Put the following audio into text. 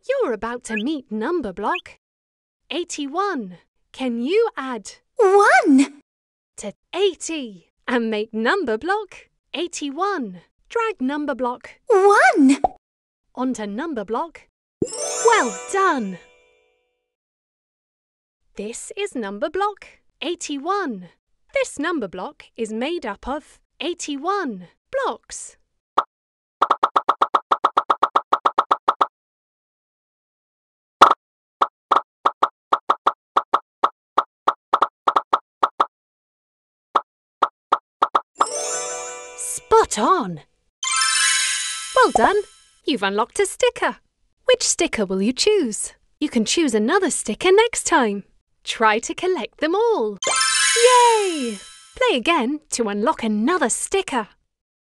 You're about to meet Numberblock 81. Can you add 1 to 80 and make Numberblock 81? Drag Numberblock 1 onto Numberblock. Well done! This is Numberblock 81. This Numberblock is made up of 81 blocks. Spot on! Well done! You've unlocked a sticker. Which sticker will you choose? You can choose another sticker next time. Try to collect them all. Yay! Play again to unlock another sticker.